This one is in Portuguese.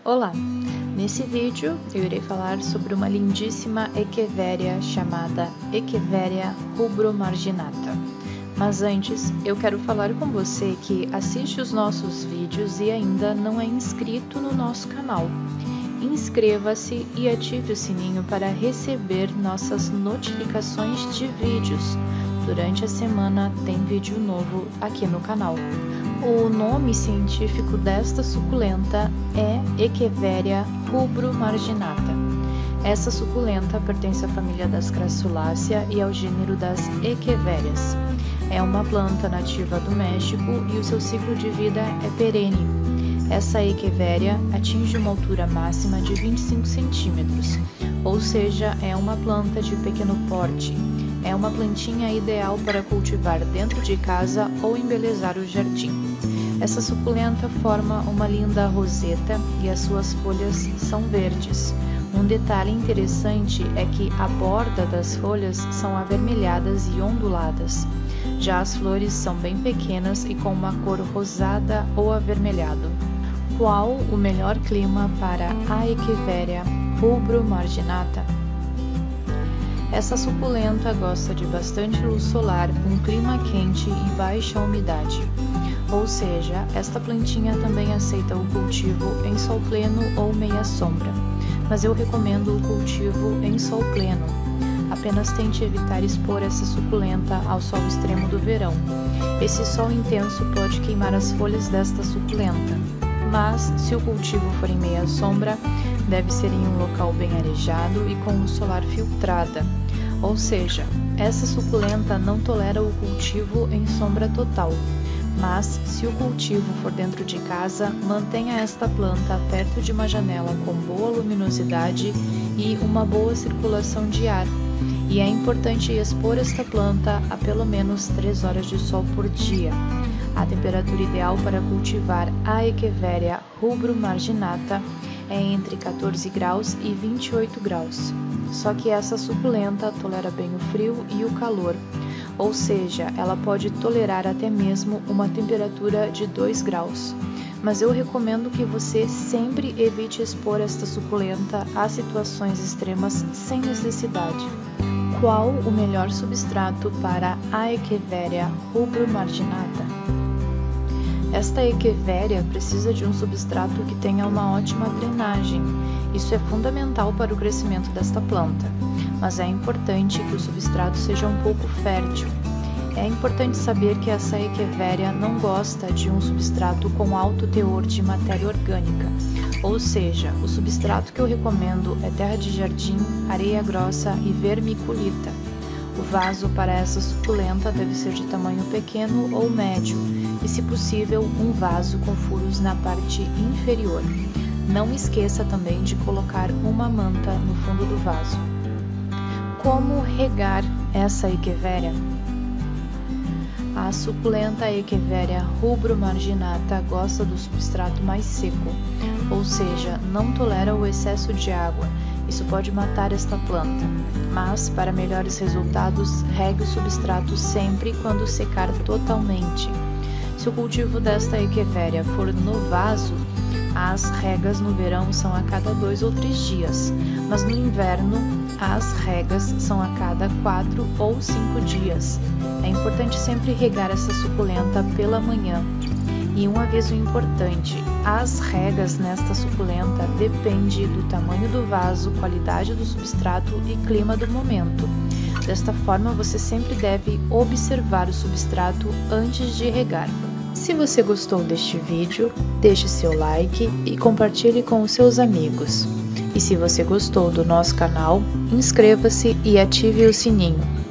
Olá! Nesse vídeo eu irei falar sobre uma lindíssima echeveria chamada Echeveria rubromarginata. Mas antes, eu quero falar com você que assiste os nossos vídeos e ainda não é inscrito no nosso canal. Inscreva-se e ative o sininho para receber nossas notificações de vídeos. Durante a semana tem vídeo novo aqui no canal. O nome científico desta suculenta é Echeveria rubromarginata. Essa suculenta pertence à família das Crassulaceae e ao gênero das Echeverias. É uma planta nativa do México e o seu ciclo de vida é perene. Essa Echeveria atinge uma altura máxima de 25 centímetros, ou seja, é uma planta de pequeno porte. É uma plantinha ideal para cultivar dentro de casa ou embelezar o jardim. Essa suculenta forma uma linda roseta e as suas folhas são verdes. Um detalhe interessante é que a borda das folhas são avermelhadas e onduladas. Já as flores são bem pequenas e com uma cor rosada ou avermelhado. Qual o melhor clima para a Echeveria rubromarginata? Essa suculenta gosta de bastante luz solar, um clima quente e baixa umidade. Ou seja, esta plantinha também aceita o cultivo em sol pleno ou meia sombra, mas eu recomendo o cultivo em sol pleno. Apenas tente evitar expor essa suculenta ao sol extremo do verão. Esse sol intenso pode queimar as folhas desta suculenta, mas se o cultivo for em meia sombra, deve ser em um local bem arejado e com luz solar filtrada. Ou seja, essa suculenta não tolera o cultivo em sombra total. Mas, se o cultivo for dentro de casa, mantenha esta planta perto de uma janela com boa luminosidade e uma boa circulação de ar. E é importante expor esta planta a pelo menos 3 horas de sol por dia. A temperatura ideal para cultivar a Echeveria rubromarginata é entre 14 graus e 28 graus. Só que essa suculenta tolera bem o frio e o calor. Ou seja, ela pode tolerar até mesmo uma temperatura de 2 graus. Mas eu recomendo que você sempre evite expor esta suculenta a situações extremas sem necessidade. Qual o melhor substrato para a Echeveria rubromarginata? Esta Echeveria precisa de um substrato que tenha uma ótima drenagem. Isso é fundamental para o crescimento desta planta, mas é importante que o substrato seja um pouco fértil. É importante saber que essa Echeveria não gosta de um substrato com alto teor de matéria orgânica, ou seja, o substrato que eu recomendo é terra de jardim, areia grossa e vermiculita. O vaso para essa suculenta deve ser de tamanho pequeno ou médio e, se possível, um vaso com furos na parte inferior. Não esqueça também de colocar uma manta no fundo do vaso. Como regar essa Echeveria? A suculenta Echeveria rubromarginata gosta do substrato mais seco, ou seja, não tolera o excesso de água. Isso pode matar esta planta, mas para melhores resultados, regue o substrato sempre quando secar totalmente. Se o cultivo desta Echeveria for no vaso, as regas no verão são a cada 2 ou 3 dias, mas no inverno as regas são a cada 4 ou 5 dias. É importante sempre regar essa suculenta pela manhã. E um aviso importante, as regas nesta suculenta dependem do tamanho do vaso, qualidade do substrato e clima do momento. Desta forma, você sempre deve observar o substrato antes de regar. Se você gostou deste vídeo, deixe seu like e compartilhe com os seus amigos. E se você gostou do nosso canal, inscreva-se e ative o sininho.